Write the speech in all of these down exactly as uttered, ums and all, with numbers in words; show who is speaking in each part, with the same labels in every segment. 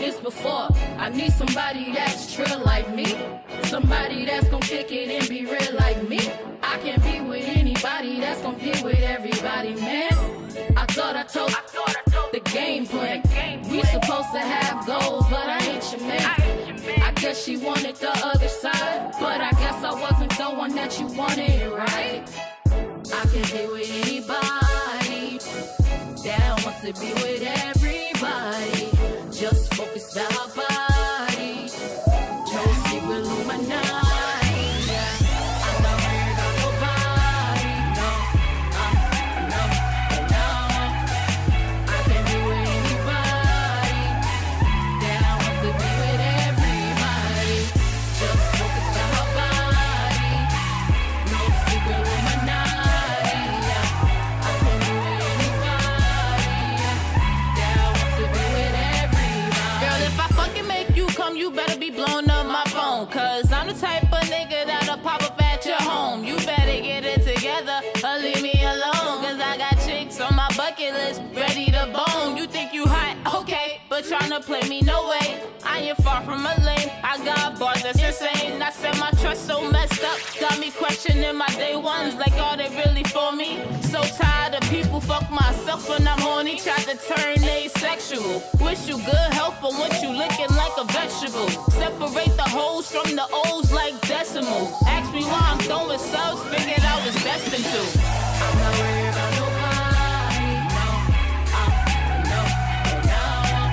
Speaker 1: this before. I need somebody that's trill like me. Somebody that's gon' kick it and be real like me. I can't be with anybody that's gon' be with everybody, man. I thought I told, I thought I told the game plan. We supposed to have goals, but I ain't your man. I guess she wanted the other side, but I guess I wasn't the one that you wanted, right? I can be with anybody that wants to be with everybody. Just focus on our body. No secret Illuminati. I'm not worried about nobody. No, uh, no, no. I can be with anybody that wants to be with everybody. Just focus on our body. No secret Illuminati. I can be with anybody that wants to be with everybody.
Speaker 2: Girl, if I fucking make you come, you better be blowing up my phone. Cause I'm the type of nigga that'll pop up at your home. You better get it together or leave me alone. Cause I got chicks on my bucket list ready to bone. You think you hot? Okay. But tryna play me, no way. I ain't far from a lane. I got bars that's insane. I said my trust so messed up. Got me questioning my day ones like, are they really for me? So tired of people fuck myself when I'm horny. Tried to turn asexual. Wish you good health, but want you looking like a vegetable. Separate the hoes from the O's like decimals. Ask me why I'm throwing subs, figured I was destined to.
Speaker 1: I'm not worried about nobody. No, uh, no, no.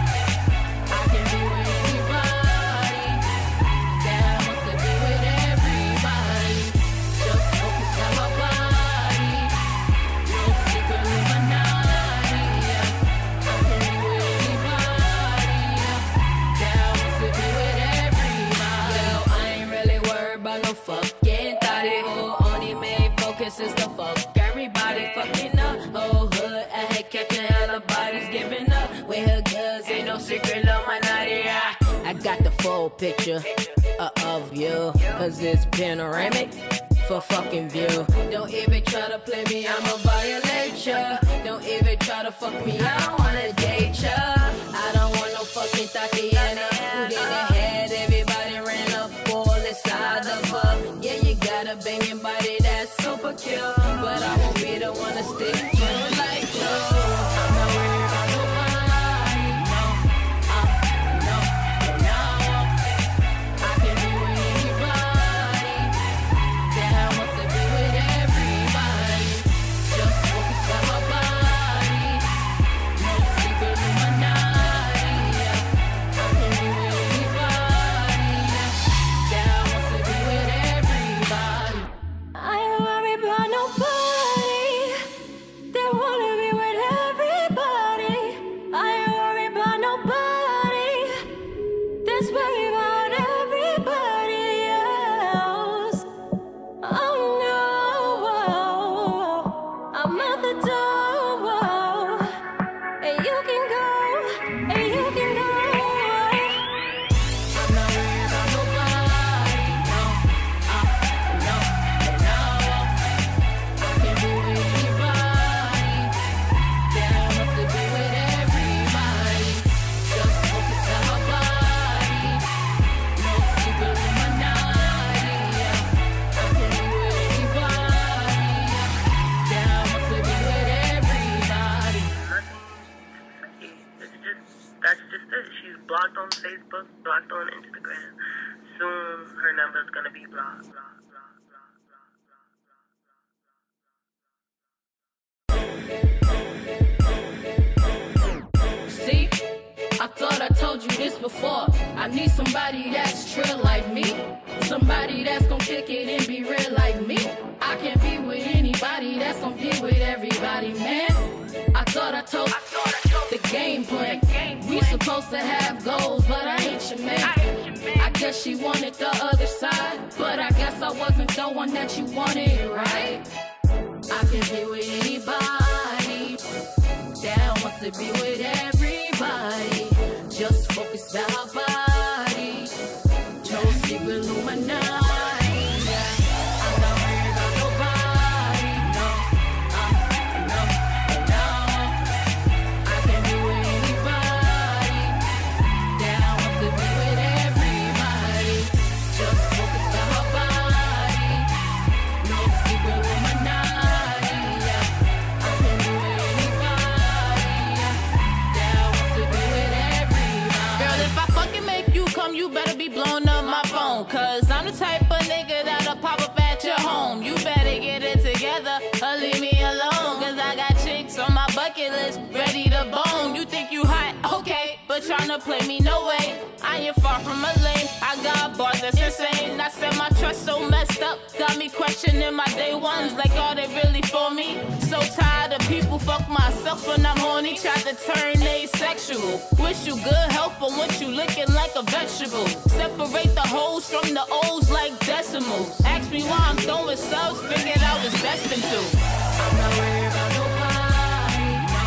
Speaker 1: I can be with anybody that wants to be with everybody. Just focus on my body. No secret Illuminati. I can be with anybody that wants to be with everybody. Yo, I ain't really worried about no fucking thotty. Who only made focus is the fuck everybody fucking up. Whole hood, I had catching hella bodies giving up. With her goods, ain't no secret Illuminati. I got the full picture uh, of you, cause it's panoramic for fucking view. Don't even try to play me, I'ma violate ya. Don't even try to fuck me, I don't wanna date ya. I don't want no fucking Tatiana who didn't had everybody ran up all inside of her. Yeah, you got a banging body that's super cute, but I won't be the one to stick you like you. I'm not worried about nobody. No, uh, no, no. I can be with anybody that wants to be with everybody. Just focus on my body. No secret Illuminati. I can be with anybody that wants to be with everybody.
Speaker 3: I ain't worried about nobody. They wanna be with everybody. I ain't worried about nobody. That's worried about everybody else. Oh no, I'm at the door, and you can go, and you can go.
Speaker 1: I'm not worried about nobody. No, uh, no, no. I can be with anybody that wants to be with everybody. Just focus on my body. No secret Illuminati. I can be with anybody that wants to be with everybody.
Speaker 4: It's just, that's just it. She's blocked on Facebook, blocked on Instagram. Soon her number's gonna be blocked. blocked, blocked, blocked, blocked.
Speaker 1: See, I thought I told you this before. I need somebody that's trill like me. Somebody that's gon' kick it and be real like me. I can't be with anybody that's gon' be with everybody, man. I thought I told, I thought I told the game plan. We supposed to have goals, but I ain't your man. I guess she wanted the other side, but I guess I wasn't the one that you wanted, right? I can be with anybody that wants to be with everybody. Just focus on our body. No secret Illuminati. I'm not worried about nobody. No, uh, no, no. I can be with anybody that
Speaker 2: tryna play me, no way. I ain't far from a lane. I got bars that's insane. I said my trust so messed up, got me questioning my day ones. Like, are they really for me? So tired of people, fuck myself when I'm horny. Tried to turn asexual. Wish you good health, but once you looking like a vegetable. Separate the hoes from the O's like decimals. Ask me why I'm throwing subs, figured I was destined to. I'm not worried about nobody, no.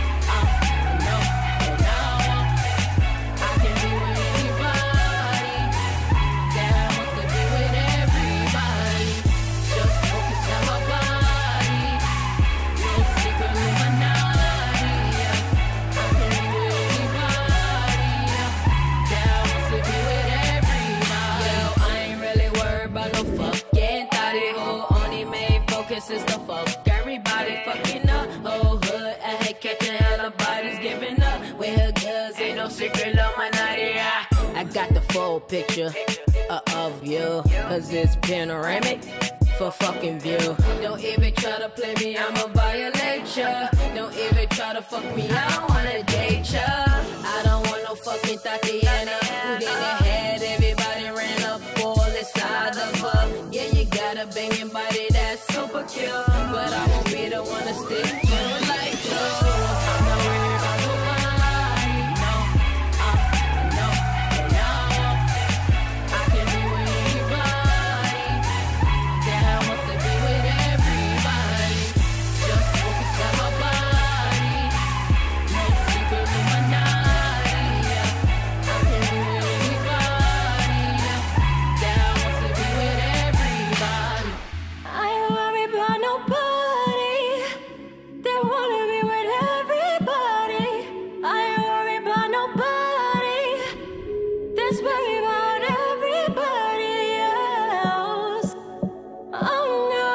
Speaker 2: I know, and now I can be with anybody. That wants to be with everybody. Just focus on my body. No secret Illuminati. I can be with anybody. That wants to be with everybody. Yo, I ain't really worried about no fucking thotty who only made focus is the fuck. Everybody fucking up, whole hood. I hate catching hella bodies giving up. With her goods, ain't no secret Illuminati. I, I got the full picture uh, of you, cause it's panoramic for fucking view. Don't even try to play me, I'ma violate ya. Don't even try to fuck me, I don't wanna date ya. I don't want no fucking Tatiana who didn't had everybody ran up all inside of her. Yeah, you got a banging body that's super cute, but I won't be the one to stick you like you. I'm not worried about nobody, no. I know, and now I can be with anybody that wants to be with everybody. Just focus on my body. No secret Illuminati. I can be with anybody that wants to be with everybody.
Speaker 3: I ain't worried about nobody. They wanna be with everybody. I ain't worried about nobody. That's worried about everybody else. Oh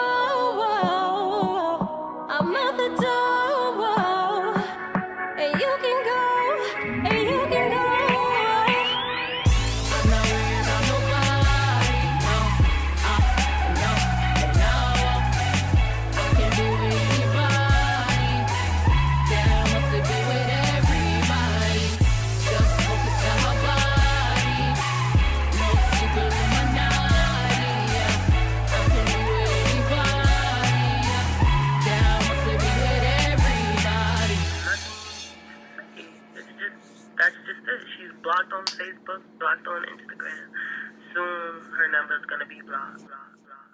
Speaker 3: no, I'm at the door, and you can go, and you can go.
Speaker 2: I'm not worried about nobody, no. I know, and now I can be with anybody that wants to be with everybody. Just focus on my body. No secret Illuminati. I can be with anybody that wants to be with everybody.
Speaker 4: It's just, that's just it. She's blocked on Facebook, blocked on Instagram. Soon her number's gonna be blocked. blocked, blocked,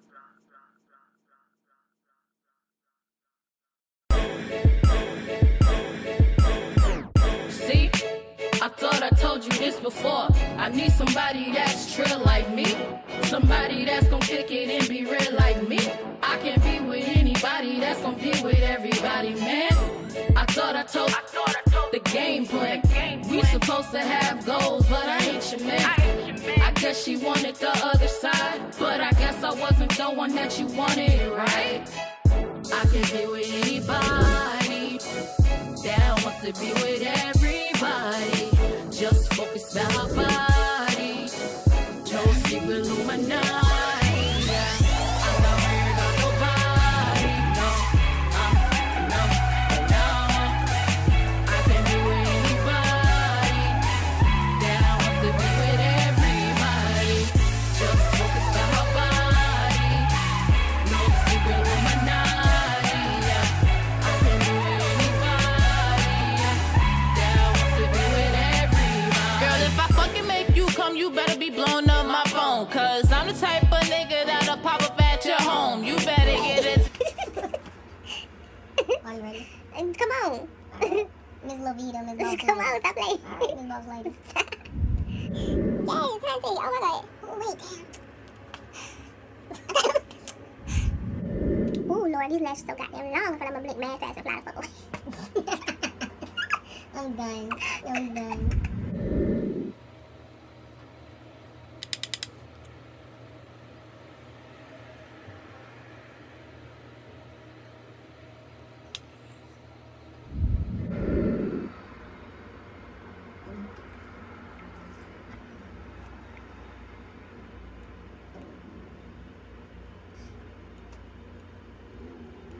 Speaker 4: blocked, blocked, blocked.
Speaker 2: See, I thought I told you this before. I need somebody that's trill like me. Somebody that's gonna kick it and be real like me. I can be with anybody that's gonna be with everybody, man. I thought I told, I thought I told the game plan. We supposed to have goals, but I ain't your man. I guess she wanted the other side, but I guess I wasn't the one that you wanted, right? I can be with anybody that wants to be with everybody. Just focus on my body. No secret Illuminati. I'm not worried about nobody, no. I know, and now I can be with anybody that wants to be with everybody. Just focus on my body. No secret Illuminati. I can be with anybody that wants to be with everybody. Girl, if I fucking make you come, you better be blowing up my phone. Cause I'm the type of nigga that'll pop up at your home. You better get it.
Speaker 5: Are you ready? Uh, Come on. Miss Lovita, Miss Boss Come on, stop playing. Miss Boss Lady. Yay, it's fancy. Oh my god. Oh, wait, damn. Ooh, Lord, these lashes so goddamn long for them to blink mad fast and fly the fuck away. I'm done. I'm done.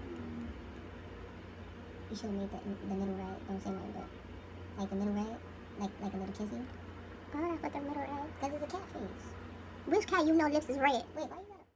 Speaker 5: You should have made the, the middle red. Don't say nothing, but like the middle red. Like, like a little kissy? Oh, that's what the middle is. Because it's a catfish. Which cat you know lips is red? Wait, why you